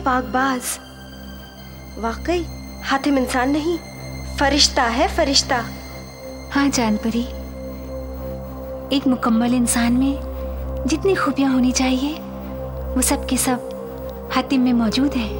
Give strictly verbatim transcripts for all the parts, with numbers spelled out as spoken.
पाकबाज। वाकई हातिम इंसान नहीं, फरिश्ता है, फरिश्ता। हाँ जान परी, एक मुकम्मल इंसान में जितनी खूबियां होनी चाहिए वो सब के सब हातिम में मौजूद है।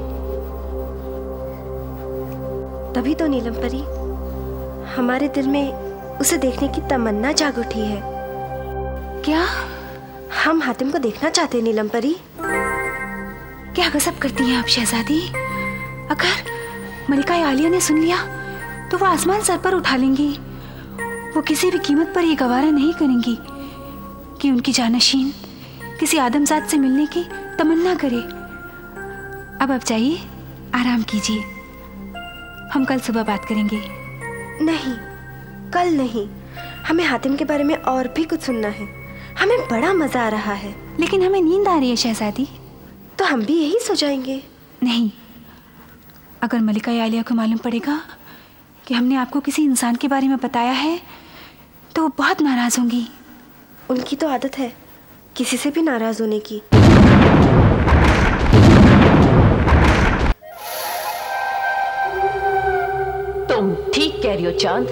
तभी तो नीलम परी, हमारे दिल में उसे देखने की तमन्ना जाग उठी है। क्या? हम हातिम को देखना चाहते हैं नीलम परी। क्या गजब करती हैं आप शहजादी। अगर मलिका आलिया ने सुन लिया तो वो आसमान सर पर उठा लेंगी। वो किसी भी कीमत पर ये गवारा नहीं करेंगी कि उनकी जानशीन किसी आदमजात से मिलने की तमन्ना करे। अब आप जाइए, आराम कीजिए, हम कल सुबह बात करेंगे। नहीं, कल नहीं, हमें हातिम के बारे में और भी कुछ सुनना है। हमें बड़ा मजा आ रहा है। लेकिन हमें नींद आ रही है शहजादी। तो हम भी यही सो जाएंगे। नहीं, अगर मलिका आलिया को मालूम पड़ेगा कि हमने आपको किसी इंसान के बारे में बताया है तो वो बहुत नाराज होंगी। उनकी तो आदत है किसी से भी नाराज होने की। तुम ठीक कह रही हो चांद।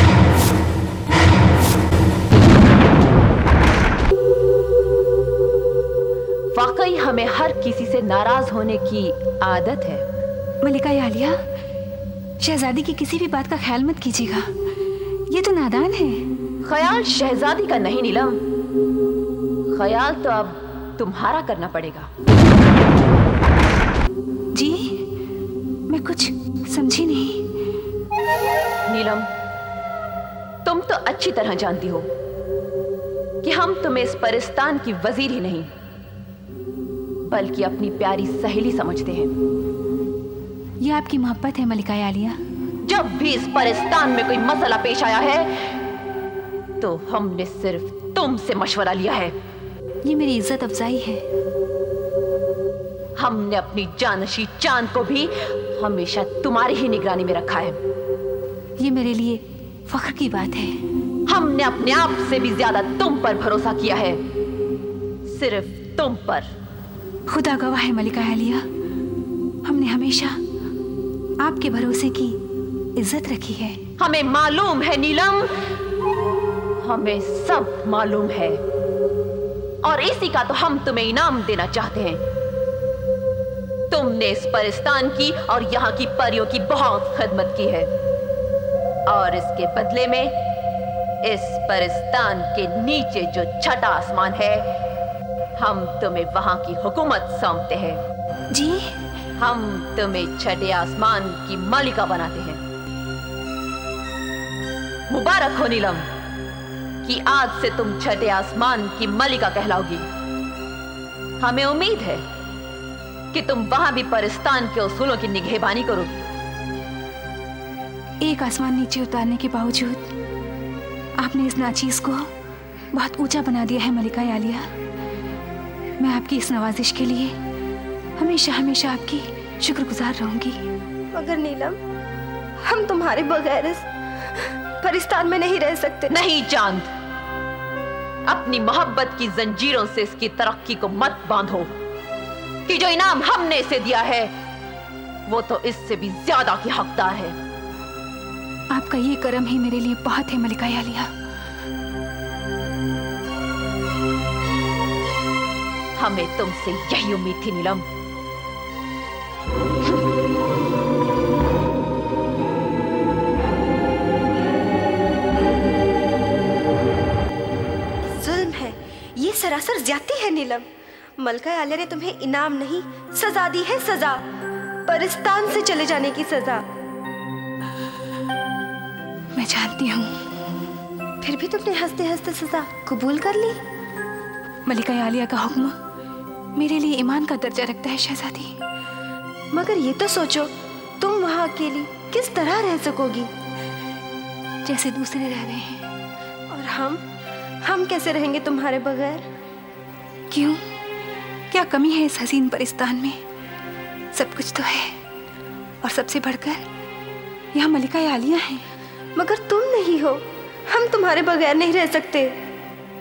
वाकई हमें हर किसी से नाराज होने की आदत है। मलिका आलिया, शहजादी की किसी भी बात का ख्याल मत कीजिएगा, ये तो नादान है। ख्याल शहजादी का नहीं नीलम, ख्याल तो अब तुम्हारा करना पड़ेगा। जी, मैं कुछ समझी नहीं। नीलम, तुम तो अच्छी तरह जानती हो कि हम तुम्हें इस परिस्तान की वजीर ही नहीं बल्कि अपनी प्यारी सहेली समझते हैं। ये आपकी मोहब्बत है मलिका आलिया। जब भी इस परिस्तान में कोई मसला पेश आया है तो हमने सिर्फ तुमसे मशवरा लिया है। ये मेरी इज्जत अफजाई है। हमने अपनी जानशी चांद को भी हमेशा तुम्हारी ही निगरानी में रखा है। ये मेरे लिए फख्र की बात है। हमने अपने आप से भी ज्यादा तुम पर भरोसा किया है, सिर्फ तुम पर। खुदा गवाह है मलिका आलिया, हमने हमेशा आपके भरोसे की इज्जत रखी है। हमें मालूम है नीलम, हमें सब मालूम है, और इसी का तो हम तुम्हें इनाम देना चाहते हैं। तुमने इस परिस्तान की और यहाँ की परियों की बहुत खिदमत की है, और इसके बदले में इस परिस्तान के नीचे जो छठा आसमान है, हम तुम्हें वहां की हुकूमत सौंपते हैं। जी, हम तुम्हें छठे आसमान की मालिका बनाते हैं। मुबारक हो नीलम कि आज से तुम छठे आसमान की मालिका कहलाओगी। हमें उम्मीद है कि तुम वहां भी परिस्तान के उसूलों की निगहबानी करोगी। एक आसमान नीचे उतारने के बावजूद आपने इस नाचीज को बहुत ऊंचा बना दिया है मलिका आलिया। मैं आपकी इस नवाजिश के लिए हमेशा हमेशा आपकी शुक्रगुजार रहूंगी। मगर नीलम, हम तुम्हारे बगैर इस परिस्तान में नहीं रह सकते। नहीं चांद, अपनी मोहब्बत की जंजीरों से इसकी तरक्की को मत बांधो कि जो इनाम हमने इसे दिया है वो तो इससे भी ज्यादा की हकदार है। आपका ये करम ही मेरे लिए बहुत है मलिका आलिया। हमें तुमसे यही उम्मीद थी नीलम। जुल्म है, ये सरासर ज्यादती है नीलम। मलिका आलिया ने तुम्हें इनाम नहीं सजा दी है, सजा, परिस्तान से चले जाने की सजा। मैं जानती हूँ, फिर भी तुमने हंसते हंसते सजा कबूल कर ली। मलिका आलिया का हुक्म मेरे लिए ईमान का दर्जा रखता है शहजादी। मगर ये तो सोचो, तुम वहां अकेली किस तरह रह सकोगी? जैसे दूसरे रह रहे हैं। और हम हम कैसे रहेंगे तुम्हारे बगैर? क्यों, क्या कमी है इस हसीन परिस्तान में? सब कुछ तो है, और सबसे बढ़कर यहाँ मलिका आलिया है। मगर तुम नहीं हो, हम तुम्हारे बगैर नहीं रह सकते।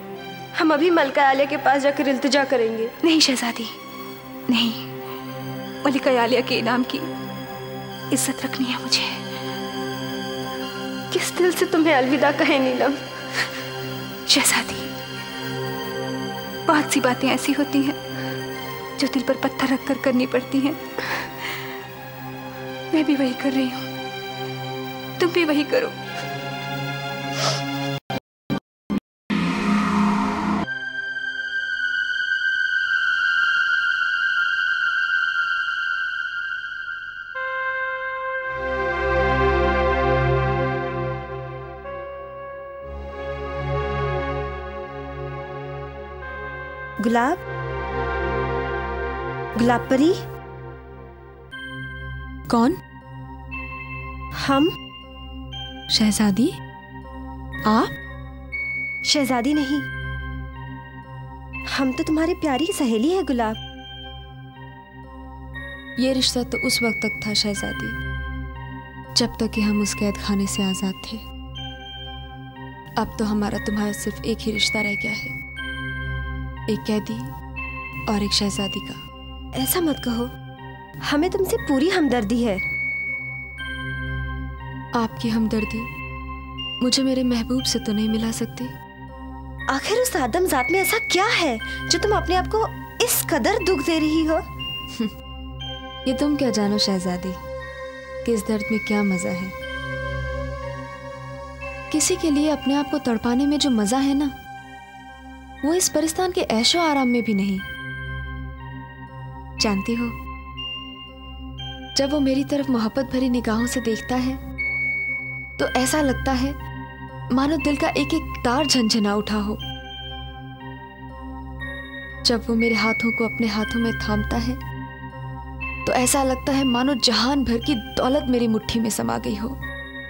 हम अभी मलिका आलिया के पास जाकर इल्तिजा करेंगे। नहीं शहजादी, नहीं, मलिका आलिया के इनाम की इज्जत रखनी है मुझे। किस दिल से तुम्हें अलविदा कहे नीलम? शहजादी, बहुत सी बातें ऐसी होती हैं जो दिल पर पत्थर रखकर करनी पड़ती हैं। मैं भी वही कर रही हूँ, तुम भी वही करो। गुलाब, गुलाब परी। कौन? हम। शहजादी? आप? शहजादी नहीं, हम तो तुम्हारी प्यारी सहेली है गुलाब। ये रिश्ता तो उस वक्त तक था शहजादी, जब तक कि हम उस कैद खाने से आजाद थे। अब तो हमारा तुम्हारा सिर्फ एक ही रिश्ता रह गया है, एक कैदी और एक शहजादी का। ऐसा मत कहो, हमें तुमसे पूरी हमदर्दी है। आपकी हमदर्दी मुझे मेरे महबूब से तो नहीं मिला सकती। आखिर उस आदमजात में ऐसा क्या है जो तुम अपने आप को इस कदर दुख दे रही हो? ये तुम क्या जानो शहजादी कि इस दर्द में क्या मजा है। किसी के लिए अपने आप को तड़पाने में जो मजा है ना, वो इस परिस्तान के ऐशो आराम में भी नहीं। जानती हो, जब वो मेरी तरफ मोहब्बत भरी निगाहों से देखता है तो ऐसा लगता है मानो दिल का एक एक तार झंझना उठा हो। जब वो मेरे हाथों को अपने हाथों में थामता है तो ऐसा लगता है मानो जहान भर की दौलत मेरी मुट्ठी में समा गई हो।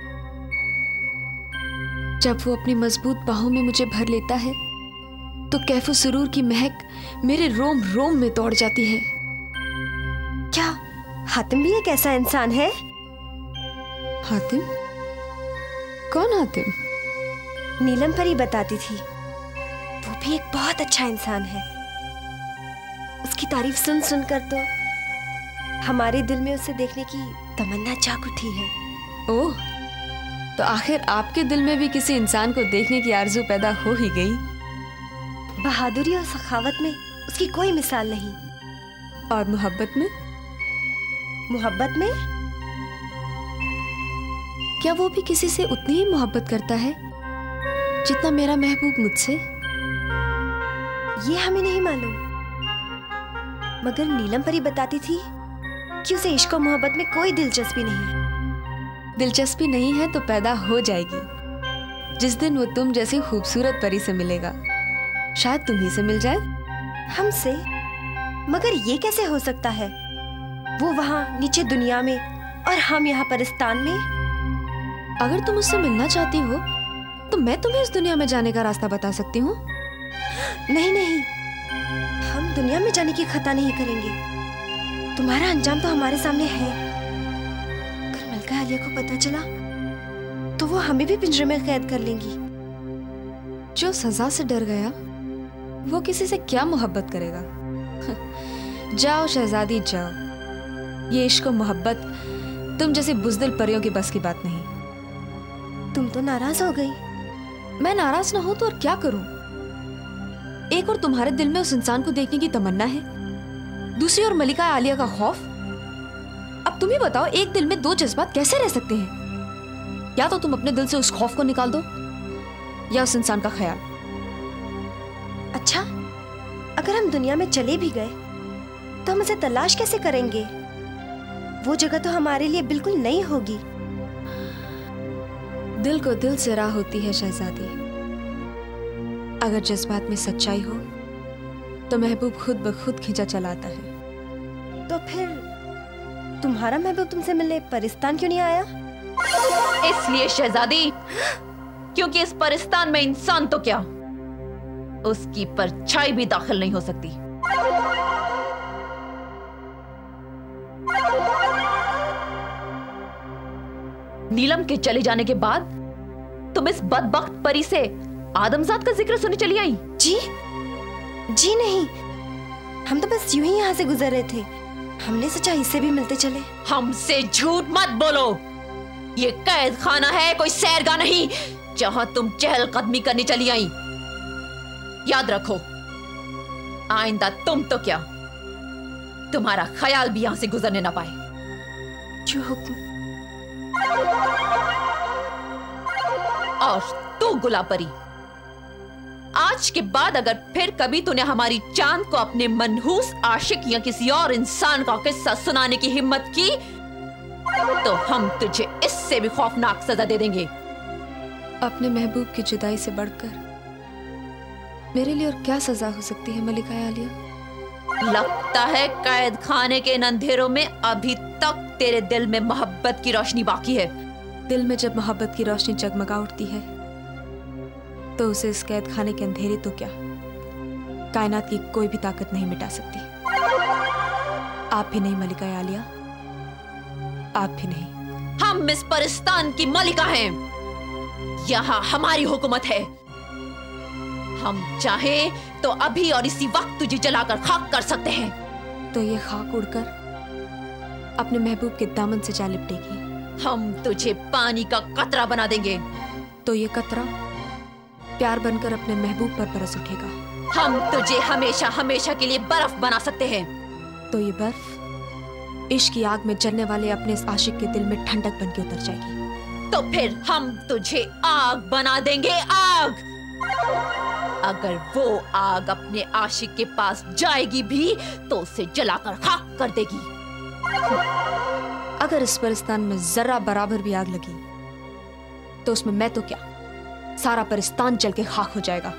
जब वो अपनी मजबूत बाहों में मुझे भर लेता है तो कैफो सुरूर की महक मेरे रोम रोम में दौड़ जाती है। क्या हातिम भी एक ऐसा इंसान है? हातिम? कौन हातिम? नीलम परी बताती थी, वो भी एक बहुत अच्छा इंसान है। उसकी तारीफ सुन सुनकर तो हमारे दिल में उसे देखने की तमन्ना जाग उठी है। ओह, तो आखिर आपके दिल में भी किसी इंसान को देखने की आरज़ू पैदा हो ही गई। बहादुरी और सखावत में उसकी कोई मिसाल नहीं। और मोहब्बत में? मोहब्बत में क्या वो भी किसी से उतनी ही मोहब्बत करता है जितना मेरा महबूब मुझसे? ये हमें नहीं मालूम, मगर नीलम परी बताती थी कि उसे इश्क और मोहब्बत में कोई दिलचस्पी नहीं है। दिलचस्पी नहीं है तो पैदा हो जाएगी जिस दिन वो तुम जैसी खूबसूरत परी से मिलेगा। शायद तुम्ही से मिल जाए। हमसे? मगर ये कैसे हो सकता है? वो वहाँ नीचे दुनिया में और हम यहाँ परिस्तान में। अगर तुम उससे मिलना चाहती हो तो मैं तुम्हें इस दुनिया में जाने का रास्ता बता सकती हूँ। नहीं नहीं, हम दुनिया में जाने की खता नहीं करेंगे। तुम्हारा अंजाम तो हमारे सामने है। अगर मलिका आलिया को पता चला तो वो हमें भी पिंजरे में कैद कर लेंगी। जो सजा से डर गया वो किसी से क्या मोहब्बत करेगा? जाओ शहजादी जाओ, ये इश्क और मोहब्बत तुम जैसे बुज़दिल परियों की बस की बात नहीं। तुम तो नाराज हो गई। मैं नाराज ना हो तो और क्या करूं? एक और तुम्हारे दिल में उस इंसान को देखने की तमन्ना है, दूसरी ओर मलिका आलिया का खौफ। अब तुम ही बताओ, एक दिल में दो जज्बात कैसे रह सकते हैं? या तो तुम अपने दिल से उस खौफ को निकाल दो या उस इंसान का ख्याल। अच्छा, अगर हम दुनिया में चले भी गए तो हम उसे तलाश कैसे करेंगे? वो जगह तो हमारे लिए बिल्कुल नई होगी। दिल को दिल से राह होती है शहजादी। अगर जज्बात में सच्चाई हो तो महबूब खुद ब खुद खींचा चलाता है। तो फिर तुम्हारा महबूब तुमसे मिलने परिस्तान क्यों नहीं आया? इसलिए शहजादी, क्योंकि इस परिस्तान में इंसान तो क्या, उसकी परछाई भी दाखिल नहीं हो सकती। नीलम के चले जाने के बाद तुम इस बदबख्त परी से आदमजात का जिक्र सुनने चली आई? जी जी नहीं, हम तो बस यूं ही यहाँ से गुजर रहे थे। हमने सोचा इससे भी मिलते चले। हमसे झूठ मत बोलो, ये कैद खाना है, कोई सैरगाह नहीं जहां तुम चहलकदमी करने चली आई। याद रखो, आइंदा तुम तो क्या, तुम्हारा ख्याल भी यहां से गुजरने ना पाए। जो हुक्म। और तू गुलापरी, आज के बाद अगर फिर कभी तूने हमारी चांद को अपने मनहूस आशिक या किसी और इंसान का किस्सा सुनाने की हिम्मत की तो हम तुझे इससे भी खौफनाक सजा दे देंगे। अपने महबूब की जुदाई से बढ़कर मेरे लिए और क्या सजा हो सकती है मलिका आलिया? लगता है कैद खाने के इन अंधेरों में अभी तक तेरे दिल में मोहब्बत की रोशनी बाकी है। दिल में जब मोहब्बत की रोशनी जगमगा उठती है तो उसे इस कैद खाने के अंधेरे तो क्या, कायनात की कोई भी ताकत नहीं मिटा सकती। आप भी नहीं मलिका आलिया, आप भी नहीं। हम इस परिस्तान की मलिका हैं, यहाँ हमारी हुकूमत है। हम चाहें तो अभी और इसी वक्त तुझे जलाकर खाक कर सकते हैं। तो ये खाक उड़कर अपने महबूब के दामन से जा लिपटेगी। हम तुझे पानी का कतरा बना देंगे। तो ये कतरा प्यार बनकर अपने महबूब पर बरस उठेगा। हम तुझे हमेशा हमेशा के लिए बर्फ बना सकते हैं। तो ये बर्फ इश्क की आग में जलने वाले अपने इस आशिक के दिल में ठंडक बन के उतर जाएगी। तो फिर हम तुझे आग बना देंगे, आग। अगर वो आग अपने आशिक के पास जाएगी भी तो उसे जलाकर खाक कर देगी। अगर इस परिस्तान में जरा बराबर भी आग लगी तो उसमें मैं तो क्या, सारा परिस्तान जल के खाक हो जाएगा।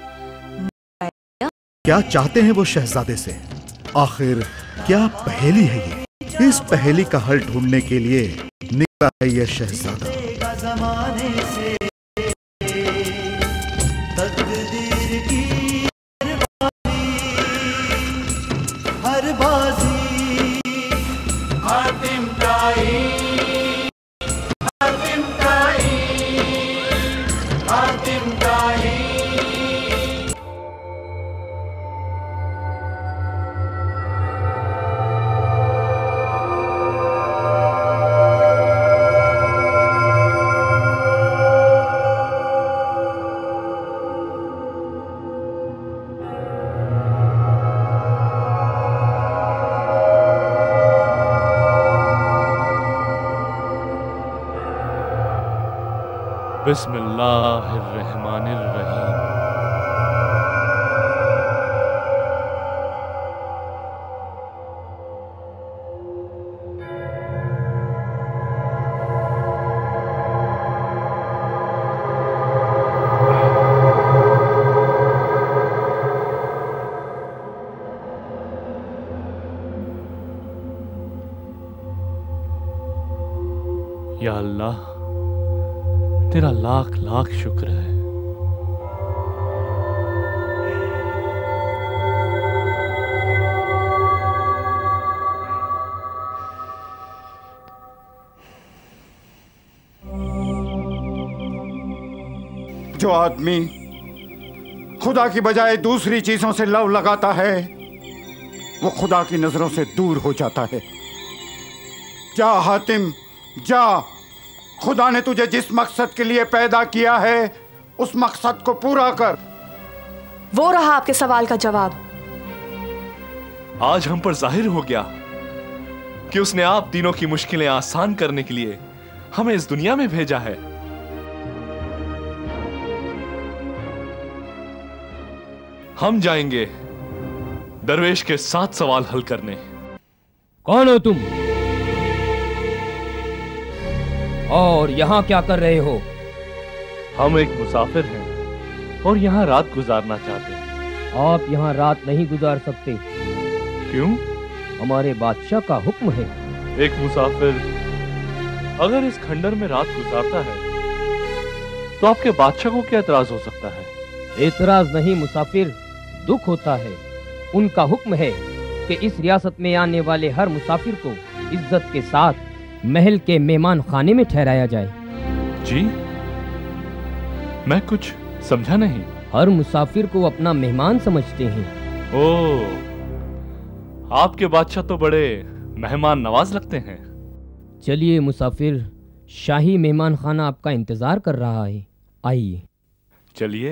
क्या चाहते हैं वो शहजादे से? आखिर क्या पहेली है ये? इस पहेली का हल ढूंढने के लिए निकला है ये शहजादा। तकदीर की हर बाजी हातिम ताई, हातिम ताई, हातिम ताई। बिस्मिल्लाहिर्रहमानिर्रहीम। या अल्लाह, तेरा लाख लाख शुक्र है। जो आदमी खुदा की बजाय दूसरी चीजों से लव लगाता है वो खुदा की नजरों से दूर हो जाता है। जा हातिम जा, खुदा ने तुझे जिस मकसद के लिए पैदा किया है उस मकसद को पूरा कर। वो रहा आपके सवाल का जवाब। आज हम पर जाहिर हो गया कि उसने आप तीनों की मुश्किलें आसान करने के लिए हमें इस दुनिया में भेजा है। हम जाएंगे दरवेश के सात सवाल हल करने। कौन हो तुम और यहाँ क्या कर रहे हो? हम एक मुसाफिर हैं और यहाँ रात गुजारना चाहते हैं। आप यहाँ रात नहीं गुजार सकते। क्यों? हमारे बादशाह का हुक्म है। एक मुसाफिर अगर इस खंडर में रात गुजारता है तो आपके बादशाह को क्या एतराज हो सकता है? एतराज नहीं मुसाफिर, दुख होता है। उनका हुक्म है कि इस रियासत में आने वाले हर मुसाफिर को इज्जत के साथ महल के मेहमान खाने में ठहराया जाए। जी, मैं कुछ समझा नहीं। हर मुसाफिर को अपना मेहमान समझते हैं। ओह, आपके बादशाह तो बड़े मेहमान नवाज लगते हैं। चलिए मुसाफिर, शाही मेहमान खाना आपका इंतजार कर रहा है, आइए। चलिए।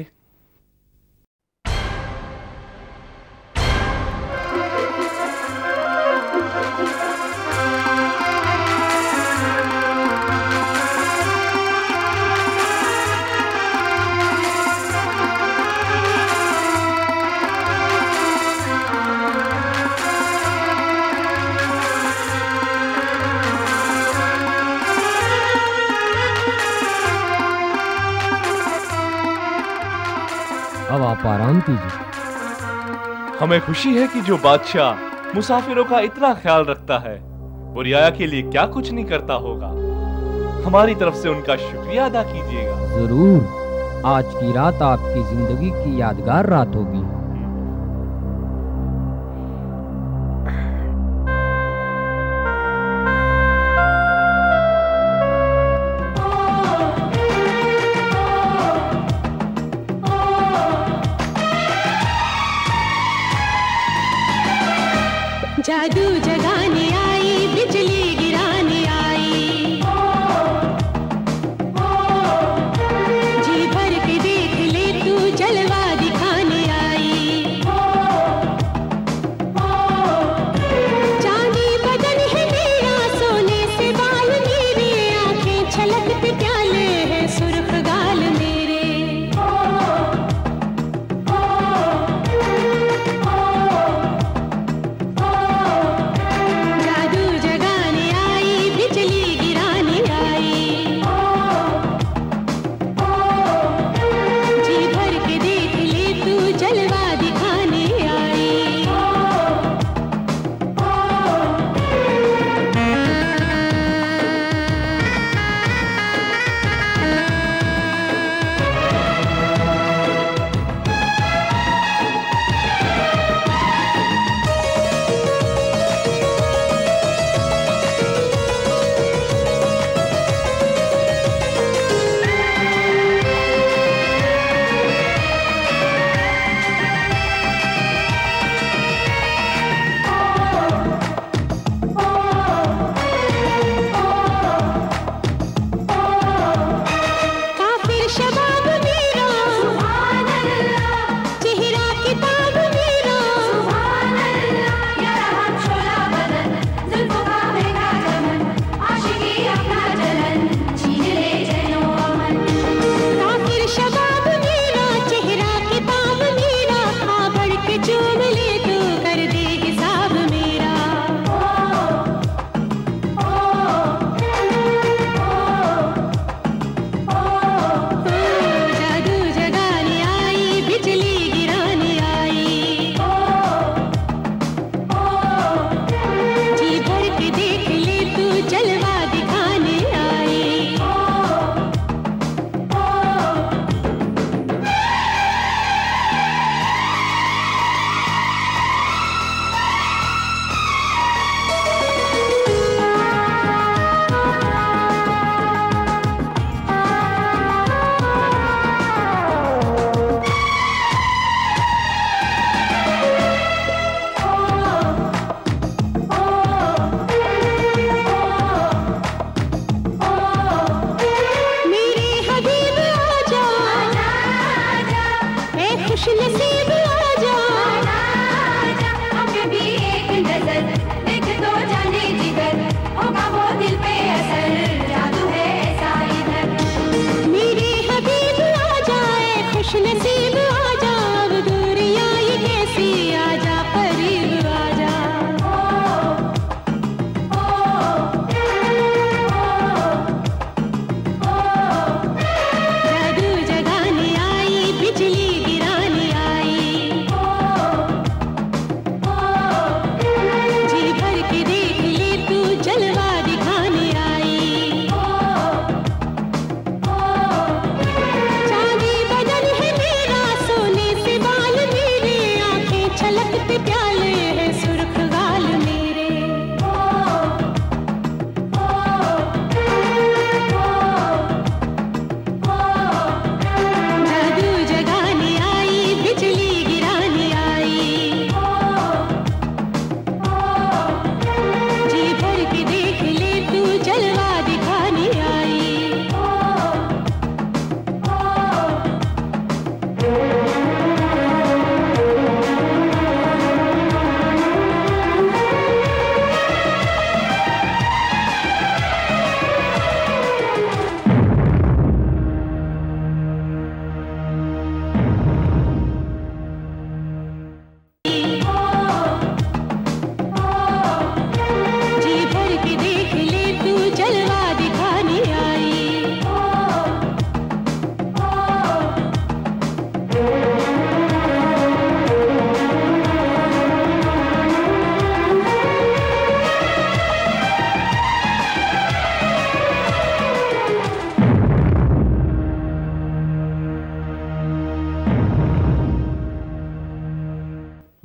अब आप आराम कीजिए। हमें खुशी है कि जो बादशाह मुसाफिरों का इतना ख्याल रखता है वो रियाया के लिए क्या कुछ नहीं करता होगा। हमारी तरफ से उनका शुक्रिया अदा कीजिएगा। जरूर, आज की रात आपकी जिंदगी की यादगार रात होगी। जादू जगाने आई, बिजली गिराने आई, जी भर के देख ले तू, जलवा दिखाने आई। चांदी बदन है मेरा, सोने से बाल मेरे, आंखें छलकते प्याले हैं सुर्ख गाल मेरे।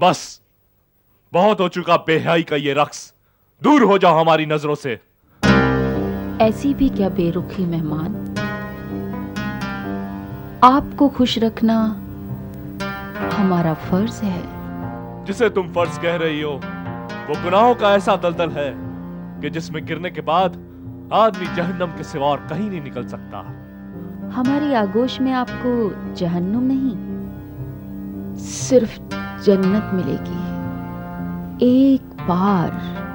बस बहुत हो चुका बेहयाई का ये रक्स। दूर हो जाओ हमारी नजरों से। ऐसी भी क्या बेरुखी मेहमान। आपको खुश रखना हमारा फर्ज है। जिसे तुम फर्ज कह रही हो वो गुनाहों का ऐसा दलदल है कि जिसमें गिरने के बाद आदमी जहन्नम के सिवा और कहीं नहीं निकल सकता। हमारी आगोश में आपको जहन्नुम नहीं, सिर्फ जन्नत मिलेगी। एक बार,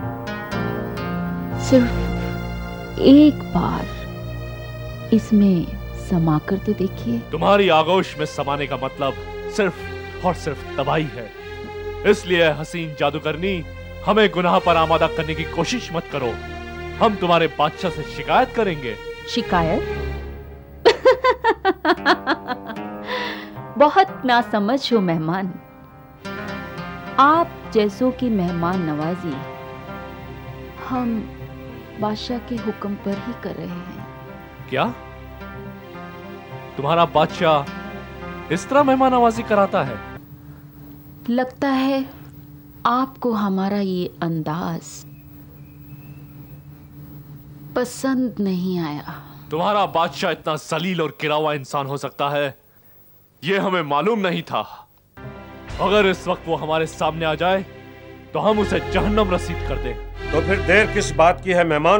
सिर्फ एक बार इसमें समाकर तो देखिए। तुम्हारी आगोश में समाने का मतलब सिर्फ और सिर्फ तबाही है। इसलिए हसीन जादूगरनी, हमें गुनाह पर आमादा करने की कोशिश मत करो। हम तुम्हारे बादशाह से शिकायत करेंगे। शिकायत? बहुत नासमझ हो मेहमान। आप जैसों की मेहमान नवाजी हम बादशाह के हुक्म पर ही कर रहे हैं। क्या तुम्हारा बादशाह इस तरह मेहमान नवाजी कराता है? लगता है आपको हमारा ये अंदाज पसंद नहीं आया। तुम्हारा बादशाह इतना जलील और गिरा हुआ इंसान हो सकता है, ये हमें मालूम नहीं था। अगर इस वक्त वो हमारे सामने आ जाए तो हम उसे जहन्नम रसीद कर दें। तो फिर देर किस बात की है मेहमान?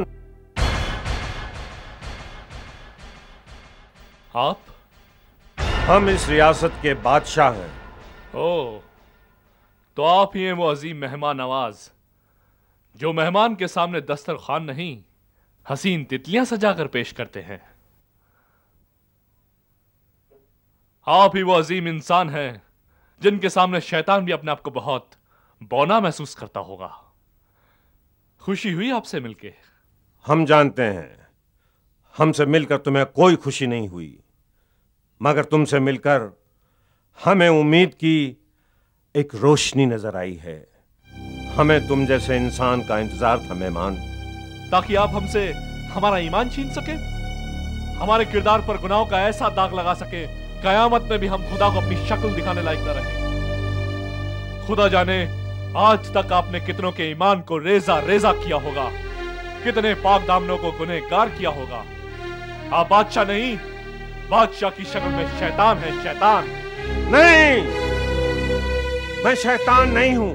आप? हम इस रियासत के बादशाह हैं। ओह, तो आप ही हैं वो अजीम मेहमान नवाज जो मेहमान के सामने दस्तरखान नहीं हसीन तितलियां सजाकर पेश करते हैं। आप ही वो अजीम इंसान हैं जिनके सामने शैतान भी अपने आप को बहुत बौना महसूस करता होगा। खुशी हुई आपसे मिलके? हम जानते हैं हमसे मिलकर तुम्हें कोई खुशी नहीं हुई, मगर तुमसे मिलकर हमें उम्मीद की एक रोशनी नजर आई है। हमें तुम जैसे इंसान का इंतजार था मेहमान, ताकि आप हमसे हमारा ईमान छीन सके, हमारे किरदार पर गुनाहों का ऐसा दाग लगा सके कयामत में भी हम खुदा को अपनी शक्ल दिखाने लायक न रहे। खुदा जाने आज तक आपने कितनों के ईमान को रेजा रेजा किया होगा, कितने पाक दामनों को गुनहगार किया होगा। आप बादशाह नहीं, बादशाह की शक्ल में शैतान है। शैतान नहीं, मैं शैतान नहीं हूं,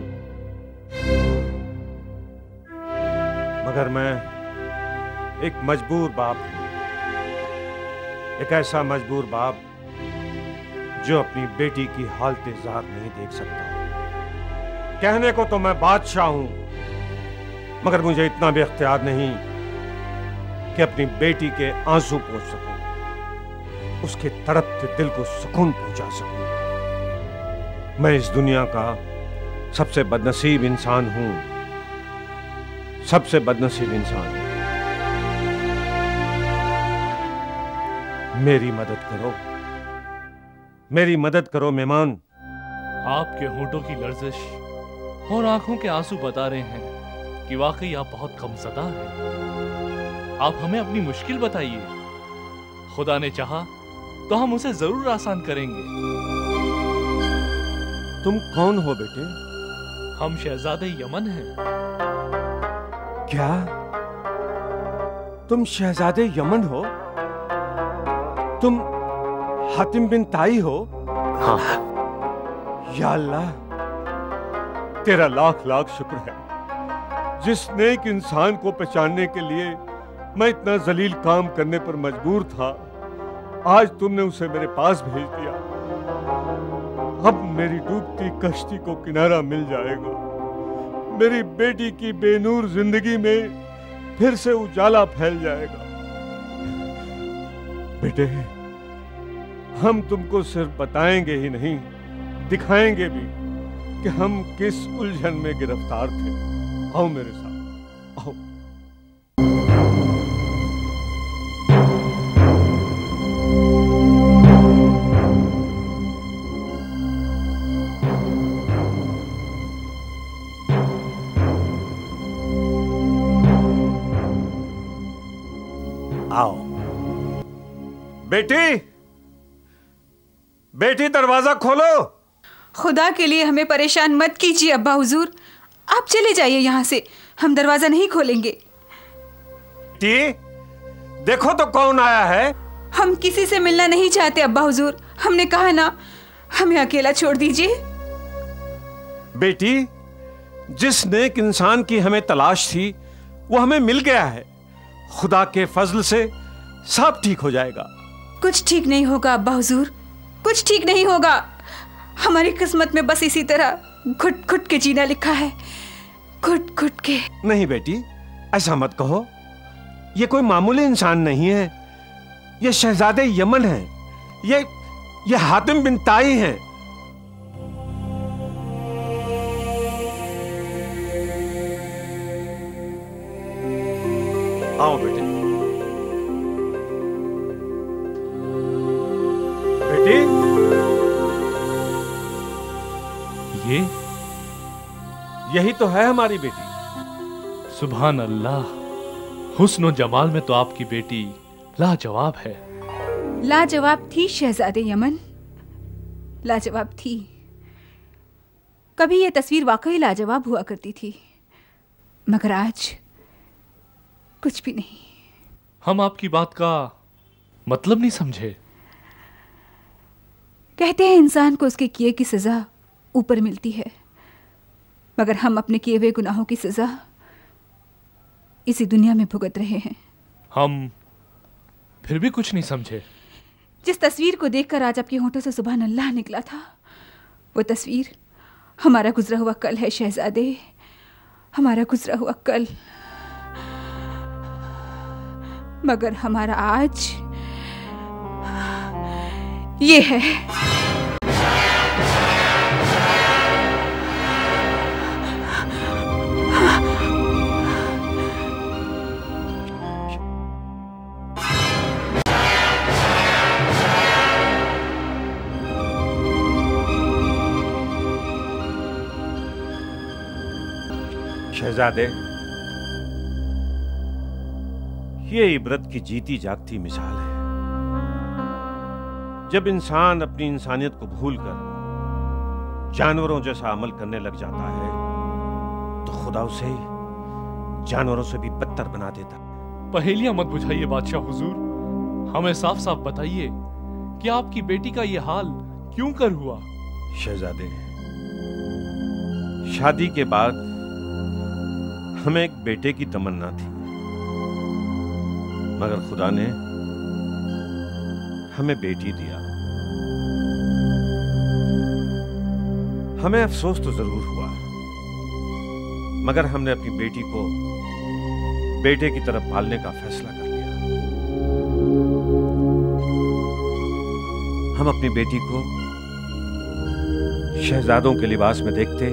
मगर मैं एक मजबूर बाप हूं। एक ऐसा मजबूर बाप जो अपनी बेटी की हालत ज़ार नहीं देख सकता। कहने को तो मैं बादशाह हूं, मगर मुझे इतना भी इख्तियार नहीं कि अपनी बेटी के आंसू पोंछ सकूं, उसके तड़पते दिल को सुकून पहुंचा सकूं। मैं इस दुनिया का सबसे बदनसीब इंसान हूं, सबसे बदनसीब इंसान। मेरी मदद करो, मेरी मदद करो मेहमान। आपके होंठों की लर्जिश और आंखों के आंसू बता रहे हैं कि वाकई आप बहुत गमज़दा हैं। आप हमें अपनी मुश्किल बताइए, खुदा ने चाहा तो हम उसे जरूर आसान करेंगे। तुम कौन हो बेटे? हम शहजादे यमन हैं। क्या तुम शहजादे यमन हो? तुम हातिम बिन ताई हो? हाँ। या अल्लाह, तेरा लाख लाख शुक्र है जिस नेक इंसान को पहचानने के लिए मैं इतना जलील काम करने पर मजबूर था, आज तुमने उसे मेरे पास भेज दिया। अब मेरी डूबती कश्ती को किनारा मिल जाएगा। मेरी बेटी की बेनूर जिंदगी में फिर से उजाला फैल जाएगा। बेटे, हम तुमको सिर्फ बताएंगे ही नहीं, दिखाएंगे भी कि हम किस उलझन में गिरफ्तार थे। आओ मेरे साथ, आओ। आओ बेटी, बेटी दरवाजा खोलो। खुदा के लिए हमें परेशान मत कीजिए अब्बा हुजूर। आप चले जाइए यहाँ से, हम दरवाजा नहीं खोलेंगे। टी, देखो तो कौन आया है। हम किसी से मिलना नहीं चाहते अब्बा हुजूर, हमने कहा ना, हमें अकेला छोड़ दीजिए। बेटी, जिस नेक इंसान की हमें तलाश थी वो हमें मिल गया है। खुदा के फजल से सब ठीक हो जाएगा। कुछ ठीक नहीं होगा अब्बा हुजूर, कुछ ठीक नहीं होगा। हमारी किस्मत में बस इसी तरह घुट घुट के जीना लिखा है, घुट घुट के। नहीं बेटी, ऐसा मत कहो। ये कोई मामूली इंसान नहीं है, ये शहजादे यमन है, ये ये हातिम बिन ताई हैं। आओ बेटे। बेटी, ये यही तो है हमारी बेटी। सुभान अल्लाह, हुस्न और जमाल में तो आपकी बेटी लाजवाब है। लाजवाब थी शहजादे यमन, लाजवाब थी। कभी ये तस्वीर वाकई लाजवाब हुआ करती थी, मगर आज कुछ भी नहीं। हम आपकी बात का मतलब नहीं समझे। कहते हैं इंसान को उसके किए की सजा ऊपर मिलती है, मगर हम अपने किए हुए गुनाहों की सजा इसी दुनिया में भुगत रहे हैं। हम फिर भी कुछ नहीं समझे। जिस तस्वीर को देखकर आज आपके होंठों से सुभान अल्लाह निकला था, वो तस्वीर हमारा गुजरा हुआ कल है शहजादे, हमारा गुजरा हुआ कल। मगर हमारा आज ये है। शहजादे, ये इबरत की जीती जागती मिसाल है। जब इंसान अपनी इंसानियत को भूलकर जानवरों जैसा अमल करने लग जाता है तो खुदा उसे जानवरों से भी बदतर बना देता है। पहेलियां मत बुझाइए बादशाह हुजूर, हमें साफ साफ बताइए कि आपकी बेटी का ये हाल क्यों कर हुआ। शहजादे, शादी के बाद हमें एक बेटे की तमन्ना थी, मगर खुदा ने हमें बेटी दिया। हमें अफसोस तो जरूर हुआ, मगर हमने अपनी बेटी को बेटे की तरफ पालने का फैसला कर लिया। हम अपनी बेटी को शहजादों के लिबास में देखते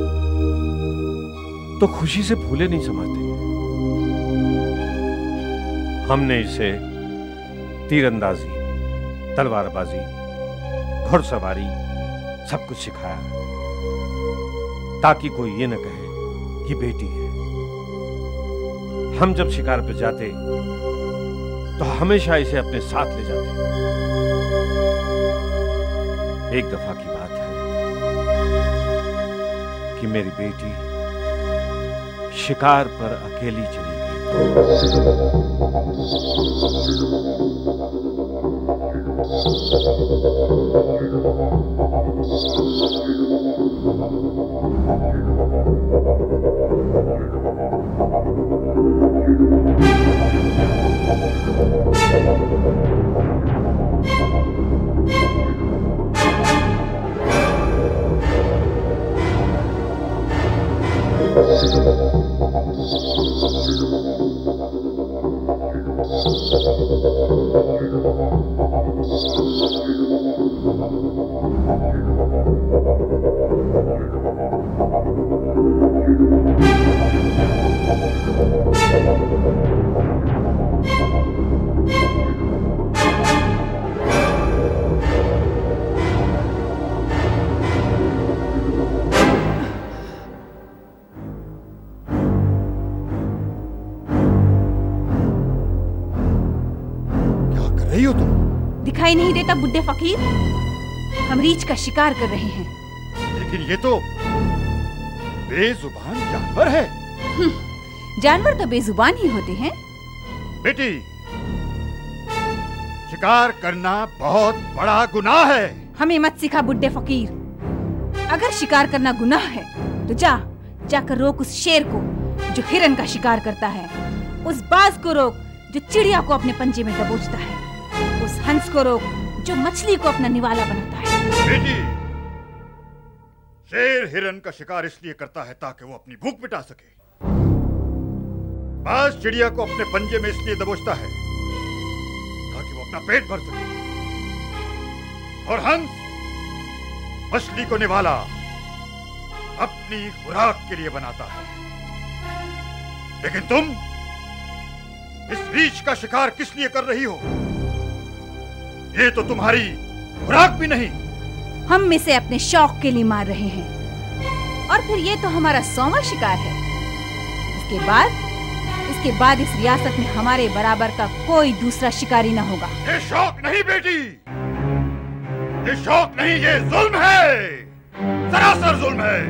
तो खुशी से फूले नहीं समाते। हमने इसे तीरंदाजी, तलवारबाजी, घुड़सवारी सब कुछ सिखाया ताकि कोई ये न कहे कि बेटी है। हम जब शिकार पे जाते तो हमेशा इसे अपने साथ ले जाते। एक दफा की बात है कि मेरी बेटी शिकार पर अकेली चली गई। दिखाई नहीं देता बुड्ढे फकीर? हम रीछ का शिकार कर रहे हैं। लेकिन ये तो बेजुबान जानवर है। जानवर तो बेजुबान ही होते हैं। बेटी, शिकार करना बहुत बड़ा गुनाह है। हमें मत सिखा बुड्ढे फकीर। अगर शिकार करना गुनाह है तो जा जाकर रोक उस शेर को जो हिरन का शिकार करता है, उस बाज को रोक जो चिड़िया को अपने पंजे में दबोचता है, उस हंस को रोक जो मछली को अपना निवाला बनाता है। बेटी, शेर हिरन का शिकार इसलिए करता है ताकि वो अपनी भूख मिटा सके। बाज चिड़िया को अपने पंजे में इसलिए दबोचता है ताकि वो अपना पेट भर सके, और हंस मछली को निवाला अपनी खुराक के लिए बनाता है। लेकिन तुम इस रीछ का शिकार किस लिए कर रही हो? ये तो तुम्हारी खुराक भी नहीं। हम इसे अपने शौक के लिए मार रहे हैं, और फिर ये तो हमारा सौवां शिकार है। इसके बाद इसके बाद इस रियासत में हमारे बराबर का कोई दूसरा शिकारी न होगा। ये शौक नहीं बेटी, ये शौक नहीं, ये जुल्म है, सरासर जुल्म है।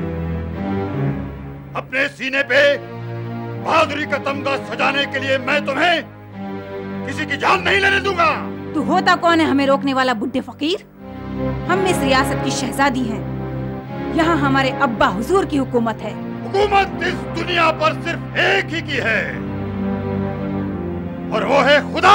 अपने सीने पे बहादुरी का तमगा सजाने के लिए मैं तुम्हें किसी की जान नहीं लेने दूंगा। तू होता कौन है हमें रोकने वाला बुड्ढे फकीर? हम इस रियासत की शहजादी हैं। यहाँ हमारे अब्बा हुजूर की हुकूमत है। हुकूमत इस दुनिया पर सिर्फ एक ही की है, और वो है खुदा।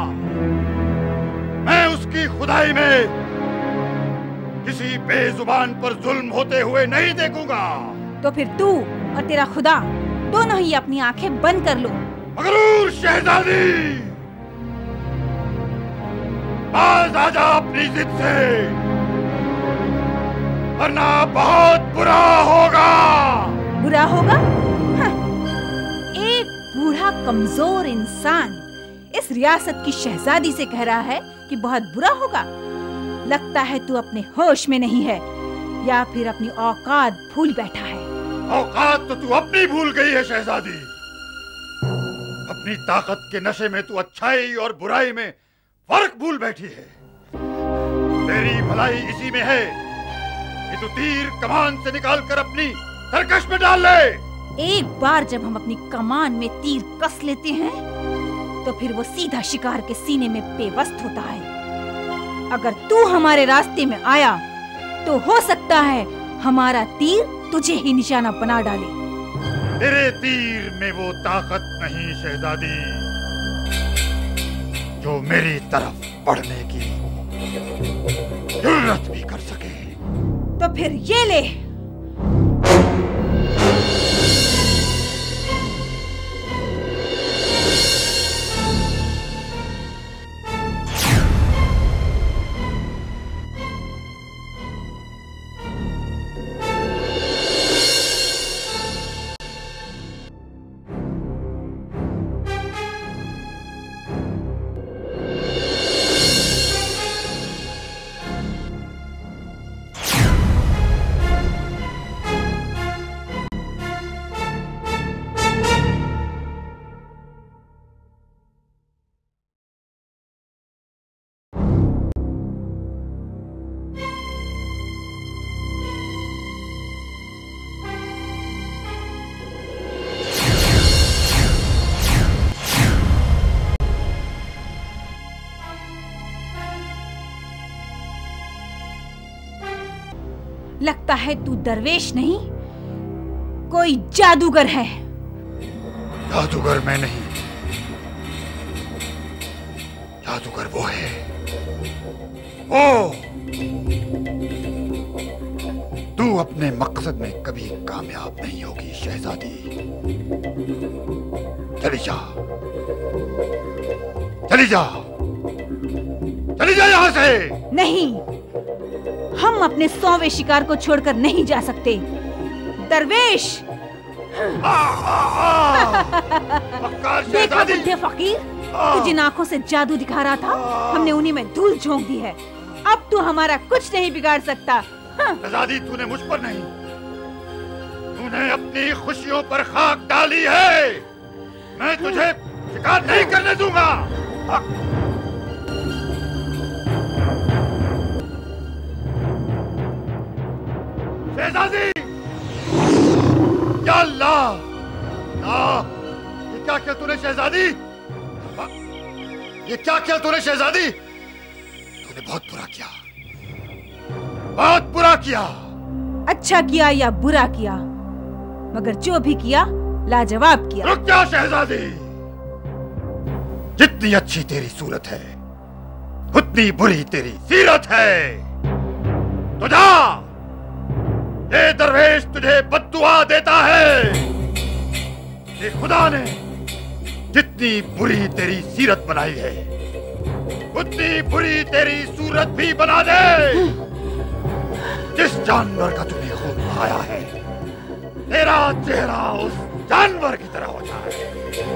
मैं उसकी खुदाई में किसी बेजुबान पर जुल्म होते हुए नहीं देखूंगा। तो फिर तू और तेरा खुदा दोनों ही अपनी आंखें बंद कर लो। मगरूर शहजादी, बाज आजा अपनी जिद से, वरना बहुत बुरा होगा। बुरा होगा? हाँ। एक बूढ़ा कमजोर इंसान इस रियासत की शहजादी से कह रहा है कि बहुत बुरा होगा। लगता है तू अपने होश में नहीं है, या फिर अपनी औकात भूल बैठा है। औकात तो तू अपनी भूल गई है शहजादी। अपनी ताकत के नशे में तू अच्छाई और बुराई में फर्क भूल बैठी है। तेरी भलाई इसी में है कि तू तीर कमान से निकालकर अपनी तरकश में डाल ले। एक बार जब हम अपनी कमान में तीर कस लेते हैं तो फिर वो सीधा शिकार के सीने में पेवस्त होता है। अगर तू हमारे रास्ते में आया तो हो सकता है हमारा तीर तुझे ही निशाना बना डाले। तेरे तीर में वो ताकत नहीं शहजादी जो मेरी तरफ बढ़ने की जुर्रत भी कर सके। तो फिर ये ले। लगता है तू दरवेश नहीं, कोई जादूगर है। जादूगर मैं नहीं, जादूगर वो है। ओ, तू अपने मकसद में कभी कामयाब नहीं होगी शहजादी। चली जा, चली जा, चली जा यहाँ से। नहीं, हम अपने सौवें शिकार को छोड़कर नहीं जा सकते। दरवेश, देखा बुड्ढे फकीर, तू जिन आंखों से जादू दिखा रहा था, हमने उन्हीं में धूल झोंक दी है। अब तू हमारा कुछ नहीं बिगाड़ सकता। शहजादी, तूने मुझ पर नहीं, तूने अपनी खुशियों पर खाक डाली है। मैं तुझे शिकार नहीं करने दूंगा। शहजादी! या अल्लाह! या, ये क्या किया तूने शहजादी? ये क्या किया तूने शहजादी? तूने बहुत बुरा किया, बहुत बुरा किया। अच्छा किया या बुरा किया, मगर जो भी किया लाजवाब किया। रुक जा शहजादी! जितनी अच्छी तेरी सूरत है उतनी बुरी तेरी सीरत है। तो जा, ये दरवेश तुझे बद्दुआ देता है कि खुदा ने जितनी बुरी तेरी सीरत बनाई है उतनी बुरी तेरी सूरत भी बना दे। जिस जानवर का तूने खून बहाया है तेरा चेहरा उस जानवर की तरह हो जाए।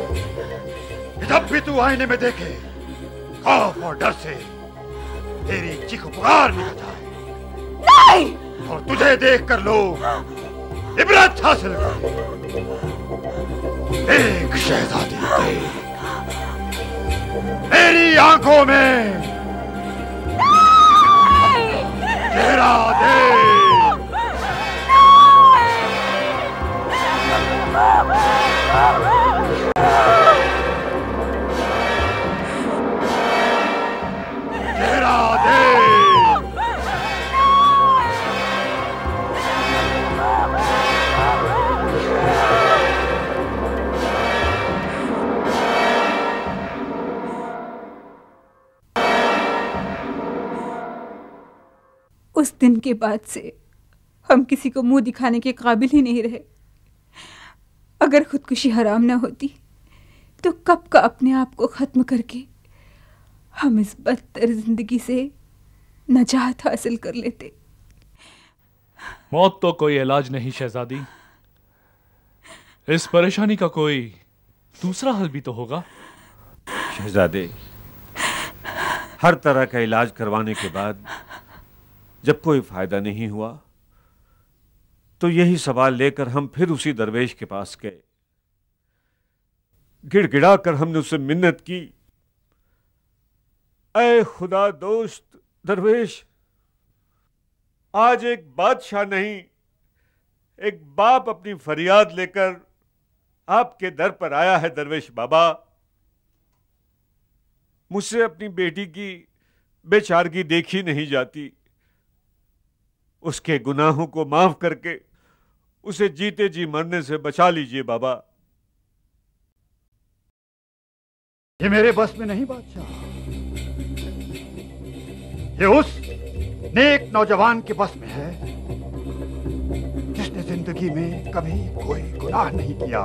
जब भी तू आईने में देखे खौफ और डर से तेरी चीख पुकार निकल जाए। नहीं! और तुझे देखकर लोग इबरत हासिल करें। एक शहजादी देख, मेरी आंखों में चेहरा देख। उस दिन के बाद से हम किसी को मुंह दिखाने के काबिल ही नहीं रहे। अगर खुदकुशी हराम ना होती तो कब का अपने आप को खत्म करके हम इस बदतर जिंदगी से नजात हासिल कर लेते। मौत तो कोई इलाज नहीं शहजादी, इस परेशानी का कोई दूसरा हल भी तो होगा। शहजादे, हर तरह का इलाज करवाने के बाद जब कोई फायदा नहीं हुआ तो यही सवाल लेकर हम फिर उसी दरवेश के पास गए। गिड़गिड़ा कर हमने उससे मिन्नत की, ऐ खुदा दोस्त दरवेश, आज एक बादशाह नहीं एक बाप अपनी फरियाद लेकर आपके दर पर आया है दरवेश बाबा। मुझसे अपनी बेटी की बेचारगी देखी नहीं जाती। उसके गुनाहों को माफ करके उसे जीते जी मरने से बचा लीजिए बाबा। ये मेरे बस में नहीं बादशाह, ये उस नेक नौजवान के बस में है जिसने जिंदगी में कभी कोई गुनाह नहीं किया।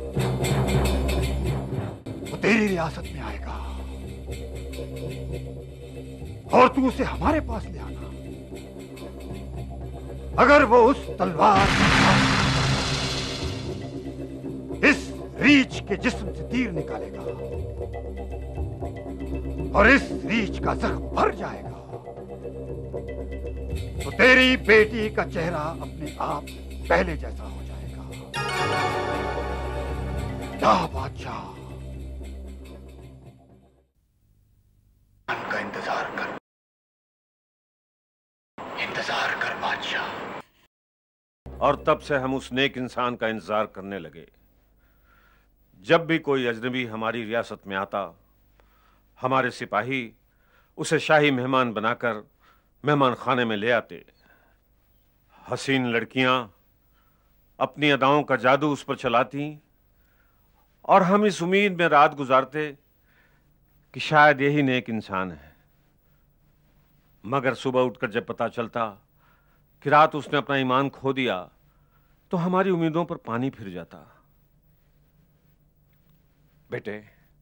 वो तेरी रियासत में आएगा और तू उसे हमारे पास ले आना। अगर वो उस तलवार इस रीछ के जिस्म से तीर निकालेगा और इस रीछ का जख्म भर जाएगा तो तेरी बेटी का चेहरा अपने आप पहले जैसा हो जाएगा। जा बादशाह, का इंतजार कर, इंतजार कर बादशाह। और तब से हम उस नेक इंसान का इंतजार करने लगे। जब भी कोई अजनबी हमारी रियासत में आता, हमारे सिपाही उसे शाही मेहमान बनाकर मेहमान खाने में ले आते। हसीन लड़कियां अपनी अदाओं का जादू उस पर चलाती और हम इस उम्मीद में रात गुजारते कि शायद यही नेक इंसान है। मगर सुबह उठकर जब पता चलता कि रात उसने अपना ईमान खो दिया तो हमारी उम्मीदों पर पानी फिर जाता। बेटे,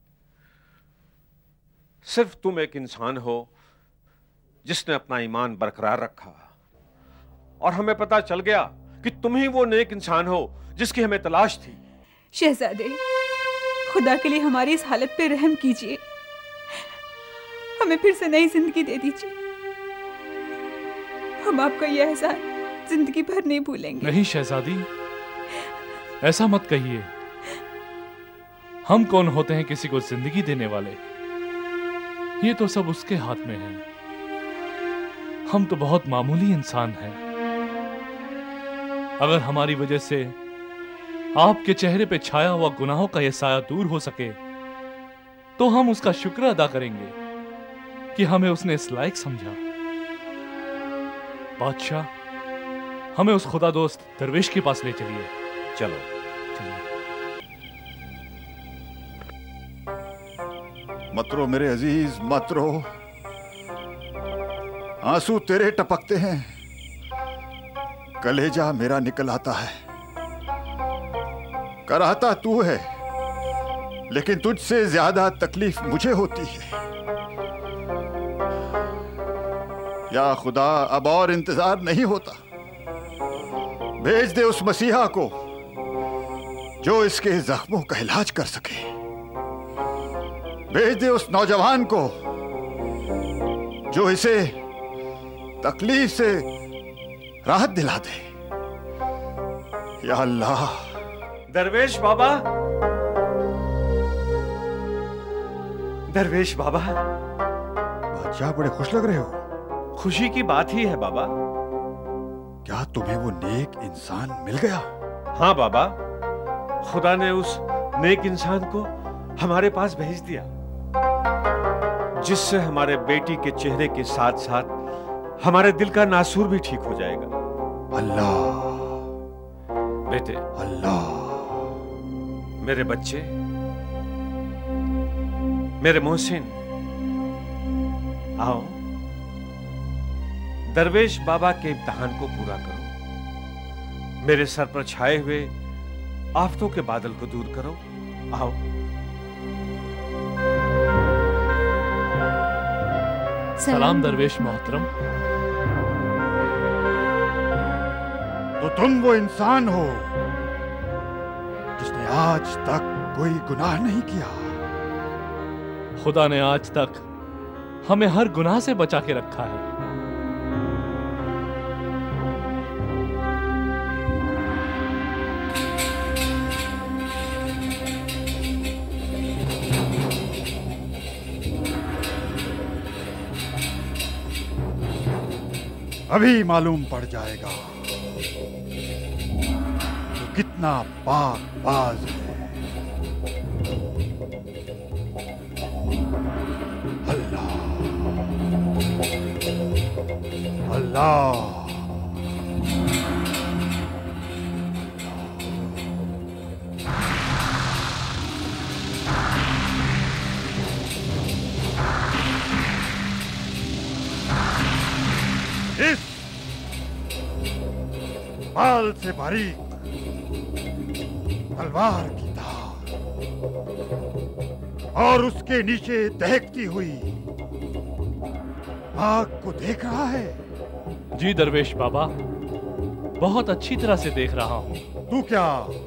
सिर्फ तुम एक इंसान हो जिसने अपना ईमान बरकरार रखा और हमें पता चल गया कि तुम ही वो नेक इंसान हो जिसकी हमें तलाश थी। शहजादे, खुदा के लिए हमारी इस हालत पे रहम कीजिए, हमें फिर से नई जिंदगी दे दीजिए। हम आपका यह एहसान जिंदगी भर नहीं भूलेंगे। नहीं शहजादी, ऐसा मत कहिए। हम कौन होते हैं किसी को जिंदगी देने वाले? ये तो सब उसके हाथ में है। हम तो बहुत मामूली इंसान हैं। अगर हमारी वजह से आपके चेहरे पे छाया हुआ गुनाहों का यह साया दूर हो सके तो हम उसका शुक्र अदा करेंगे कि हमें उसने इस लायक समझा। बादशाह, हमें उस खुदा दोस्त दरवेश के पास ले चलिए। चलो चलिए। मत रो मेरे अजीज, मत रो। आंसू तेरे टपकते हैं, कलेजा मेरा निकल आता है। कराहता तू है, लेकिन तुझसे ज्यादा तकलीफ मुझे होती है। या खुदा, अब और इंतजार नहीं होता। भेज दे उस मसीहा को जो इसके जख्मों का इलाज कर सके। भेज दे उस नौजवान को जो इसे तकलीफ से राहत दिला दे। या अल्लाह। दरवेश बाबा, दरवेश बाबा। बादशाह, बड़े खुश लग रहे हो। खुशी की बात ही है बाबा। क्या तुम्हें वो नेक इंसान मिल गया? हाँ बाबा, खुदा ने उस नेक इंसान को हमारे पास भेज दिया, जिससे हमारे बेटी के चेहरे के साथ साथ हमारे दिल का नासूर भी ठीक हो जाएगा। अल्लाह। बेटे, अल्लाह। मेरे बच्चे, मेरे मोहसिन, आओ दरवेश बाबा के इम्तिहान को पूरा करो। मेरे सर पर छाए हुए आफतों के बादल को दूर करो। आओ। सलाम दरवेश मोहतरम। तो तुम वो इंसान हो जिसने आज तक कोई गुनाह नहीं किया। खुदा ने आज तक हमें हर गुनाह से बचा के रखा है। अभी मालूम पड़ जाएगा तो कितना पाक बाज है। अल्लाह, अल्लाह। इस बाल से बारीक तलवार की धार और उसके नीचे दहकती हुई आग को देख रहा है? जी दरवेश बाबा, बहुत अच्छी तरह से देख रहा हूँ। तू क्या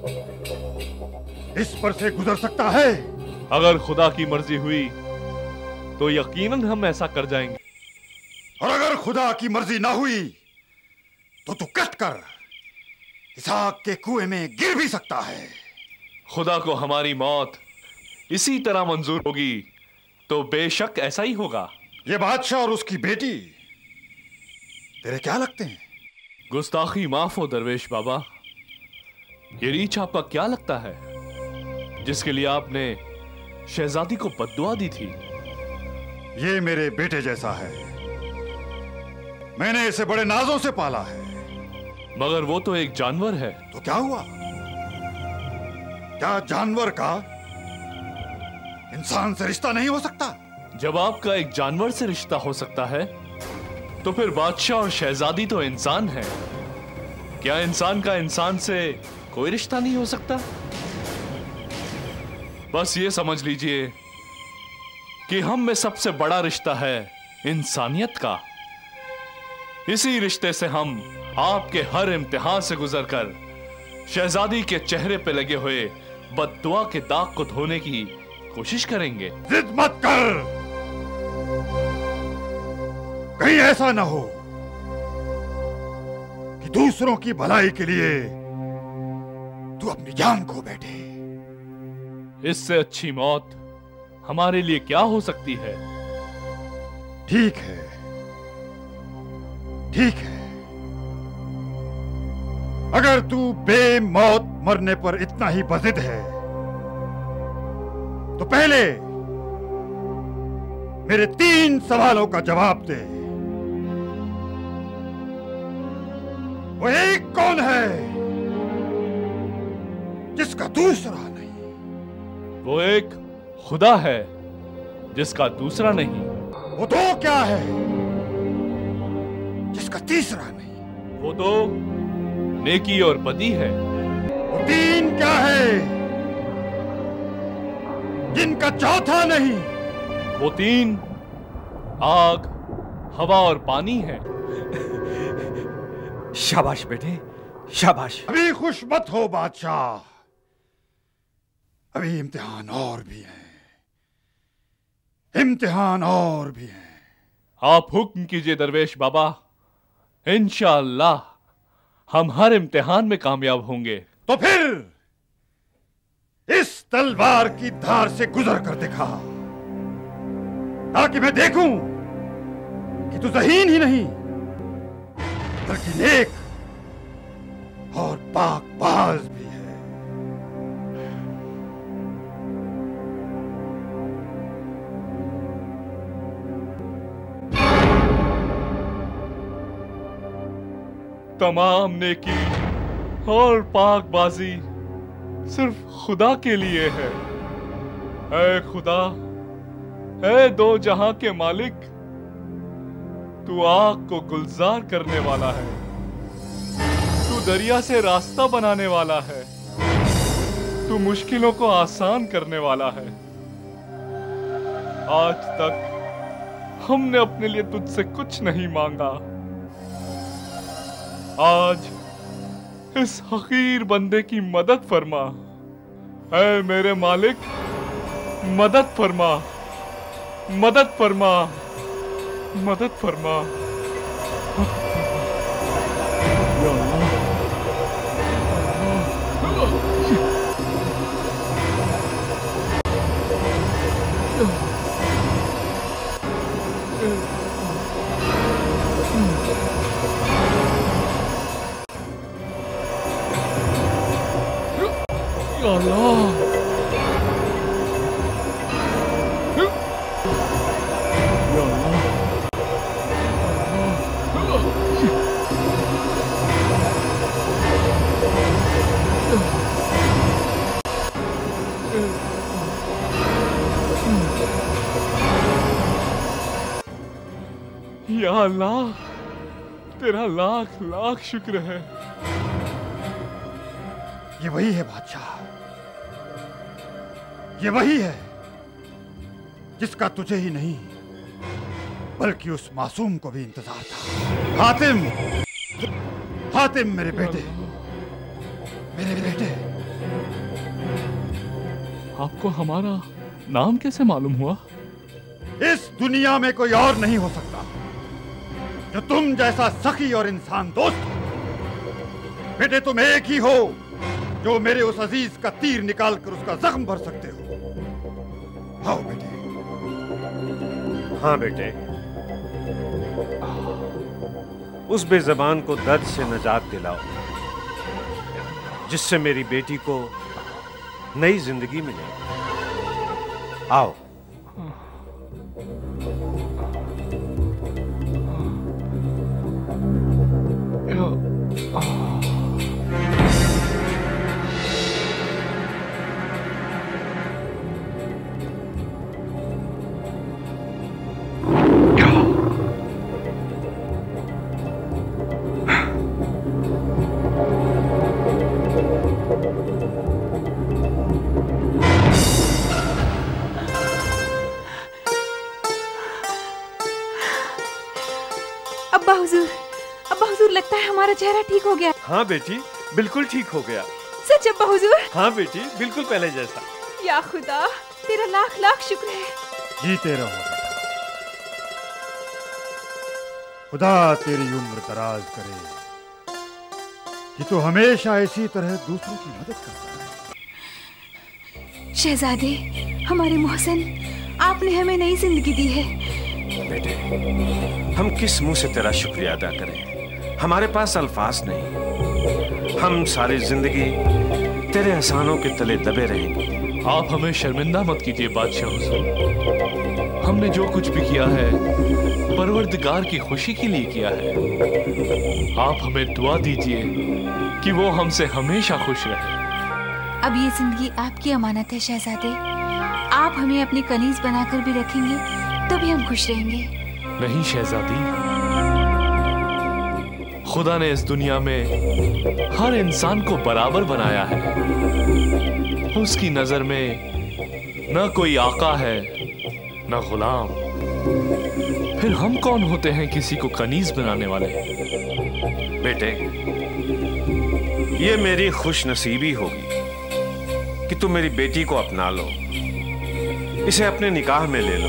इस पर से गुजर सकता है? अगर खुदा की मर्जी हुई तो यकीनन हम ऐसा कर जाएंगे। और अगर खुदा की मर्जी ना हुई तो तू कट कर इस आग के कुएं में गिर भी सकता है। खुदा को हमारी मौत इसी तरह मंजूर होगी तो बेशक ऐसा ही होगा। ये बादशाह और उसकी बेटी तेरे क्या लगते हैं? गुस्ताखी माफ हो दरवेश बाबा। ये रीछ आपका क्या लगता है जिसके लिए आपने शहजादी को बद्दुआ दी थी? ये मेरे बेटे जैसा है। मैंने इसे बड़े नाजों से पाला है। मगर वो तो एक जानवर है। तो क्या हुआ? क्या जानवर का इंसान से रिश्ता नहीं हो सकता? जब आपका एक जानवर से रिश्ता हो सकता है तो फिर बादशाह और शहजादी तो इंसान है। क्या इंसान का इंसान से कोई रिश्ता नहीं हो सकता? बस ये समझ लीजिए कि हम में सबसे बड़ा रिश्ता है इंसानियत का। इसी रिश्ते से हम आपके हर इम्तिहान से गुजरकर शहजादी के चेहरे पे लगे हुए बद्दुआ के दाग को धोने की कोशिश करेंगे। जिद मत कर, कहीं ऐसा ना हो कि दूसरों की भलाई के लिए तू अपनी जान खो बैठे। इससे अच्छी मौत हमारे लिए क्या हो सकती है? ठीक है, ठीक है। अगर तू बेमौत मरने पर इतना ही बजिद है तो पहले मेरे तीन सवालों का जवाब दे। वो एक कौन है जिसका दूसरा नहीं? वो एक खुदा है जिसका दूसरा नहीं। वो दो क्या है जिसका तीसरा नहीं? वो दो नेकी और बदी है। वो तीन क्या है जिनका चौथा नहीं? वो तीन आग, हवा और पानी है। शाबाश बेटे, शाबाश। अभी खुश मत हो बादशाह, अभी इम्तिहान और भी है, इम्तिहान और भी है। आप हुक्म कीजिए दरवेश बाबा, इंशाअल्लाह हम हर इम्तिहान में कामयाब होंगे। तो फिर इस तलवार की धार से गुजर कर दिखा, ताकि मैं देखूं कि तू ज़हीन ही नहीं बल्कि नेक और पाकबाज भी है। तमाम नेकी और पाकबाजी सिर्फ खुदा के लिए है। ऐ खुदा, ऐ दो जहां के मालिक, तू आग को गुलजार करने वाला है, तू दरिया से रास्ता बनाने वाला है, तू मुश्किलों को आसान करने वाला है। आज तक हमने अपने लिए तुझसे कुछ नहीं मांगा, आज इस हकीर बंदे की मदद फरमा। ऐ मेरे मालिक, मदद फरमा, मदद फरमा, मदद फरमा। या अल्लाह, तेरा लाख लाख शुक्र है। ये वही है बादशाह, ये वही है जिसका तुझे ही नहीं बल्कि उस मासूम को भी इंतजार था। हातिम, हातिम मेरे बेटे, मेरे बेटे। आपको हमारा नाम कैसे मालूम हुआ? इस दुनिया में कोई और नहीं हो सकता जो तुम जैसा सखी और इंसान दोस्त हो। बेटे, तुम एक ही हो जो मेरे उस अजीज का तीर निकालकर उसका जख्म भर सकते हो। आओ बेटे। हाँ बेटे, उस बेज़बान को दर्द से निजात दिलाओ जिससे मेरी बेटी को नई जिंदगी मिले। आओ। अब्बा हुजूर, अब्बा हुजूर, लगता है हमारा चेहरा ठीक हो गया। हाँ बेटी, बिल्कुल ठीक हो गया। सच अब्बा हुजूर? हाँ बेटी, बिल्कुल पहले जैसा। या खुदा, तेरा लाख लाख शुक्र है। जीते रहो बेटा, खुदा तेरी उम्र दराज करे कि तू हमेशा इसी तरह दूसरों की मदद करता है। शहजादे, हमारे मोहसिन, आपने हमें नई जिंदगी दी है। बेटे, हम किस मुंह से तेरा शुक्रिया अदा करें? हमारे पास अल्फाज नहीं। हम सारी जिंदगी तेरे एहसानों के तले दबे रहेंगे। आप हमें शर्मिंदा मत कीजिए बादशाह हुजूर। हमने जो कुछ भी किया है परवरदिगार की खुशी के लिए किया है। आप हमें दुआ दीजिए कि वो हमसे हमेशा खुश रहे। अब ये जिंदगी आपकी अमानत है शहजादे। आप हमें अपनी कनीज बनाकर भी रखेंगे तो भी हम खुश रहेंगे। नहीं शहजादी, खुदा ने इस दुनिया में हर इंसान को बराबर बनाया है। उसकी नजर में न कोई आका है न गुलाम। फिर हम कौन होते हैं किसी को कनीज बनाने वाले? बेटे, ये मेरी खुश नसीबी होगी कि तुम मेरी बेटी को अपना लो, इसे अपने निकाह में ले लो।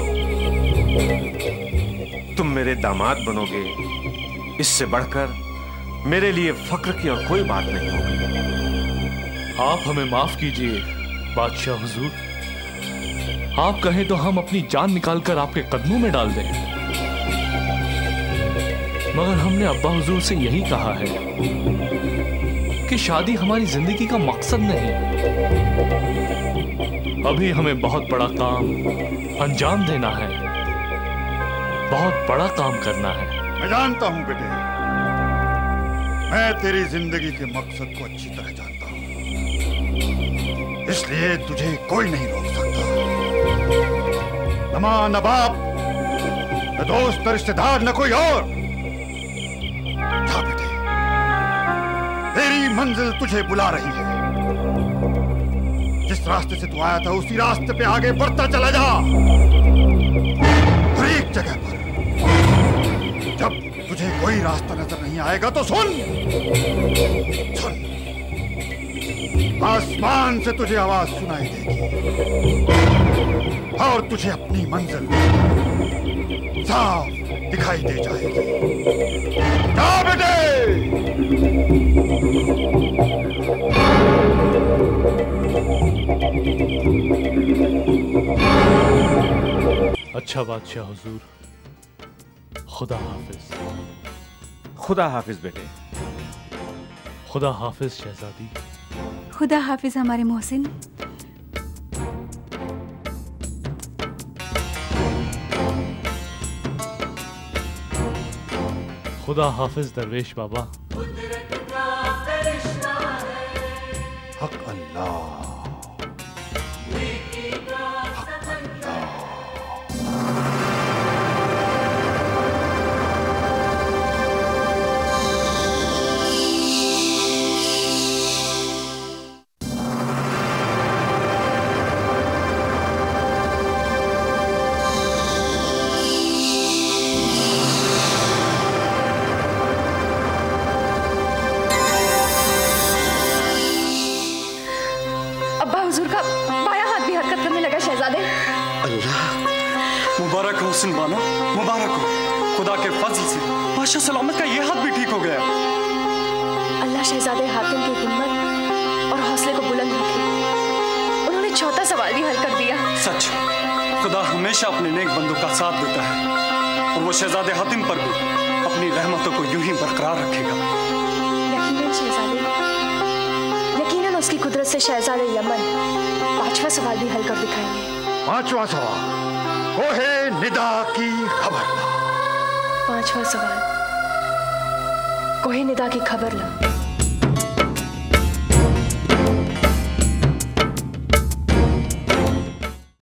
तुम मेरे दामाद बनोगे, इससे बढ़कर मेरे लिए फक्र की और कोई बात नहीं होगी। आप हमें माफ कीजिए बादशाह हुजूर। आप कहें तो हम अपनी जान निकालकर आपके कदमों में डाल दें। मगर हमने अब्बा हुजूर से यही कहा है कि शादी हमारी जिंदगी का मकसद नहीं। अभी हमें बहुत बड़ा काम अंजाम देना है, बहुत बड़ा काम करना है। मैं जानता हूं बेटे, मैं तेरी जिंदगी के मकसद को अच्छी तरह जानता हूं, इसलिए तुझे कोई नहीं रोक सकता। न मां न बाप, न दोस्त न रिश्तेदार, न कोई और। जा बेटे, तेरी मंजिल तुझे बुला रही है। जिस रास्ते से तू आया था उसी रास्ते पे आगे बढ़ता चला जा। हर एक जगह पर जब तुझे कोई रास्ता नजर नहीं आएगा तो सुन सुन आसमान से तुझे आवाज सुनाई देगी और तुझे अपनी मंजिल साफ दिखाई दे जाएगी। जा बेटे। अच्छा बादशाह हुजूर, खुदा हाफिज। खुदा हाफिज बेटे। खुदा हाफिज शहजादी। खुदा हाफिज हमारे मोहसिन। खुदा हाफिज दरवेश बाबा। हक अल्लाह। मुबारक हो हुस्न बानो, मुबारक हो। खुदा के फजल से बादशाह सलामत का ये हाथ भी ठीक हो गया। अल्लाह शहजादे हातिम की हिम्मत और हौसले को बुलंद रखे। उन्होंने चौथा सवाल भी हल कर दिया। सच, खुदा हमेशा अपने नेक बंदों का साथ देता है और वो शहजादे हातिम पर भी अपनी रहमतों को यूं ही बरकरार रखेगा। यकीनन शहजादे, यकीनन उसकी कुदरत से शहजादे यमन पांचवा सवाल भी हल कर दिखाएंगे। पांचवा सवाल, कोहे निदा की खबर। पांचवा सवाल, कोहे निदा की खबर ला।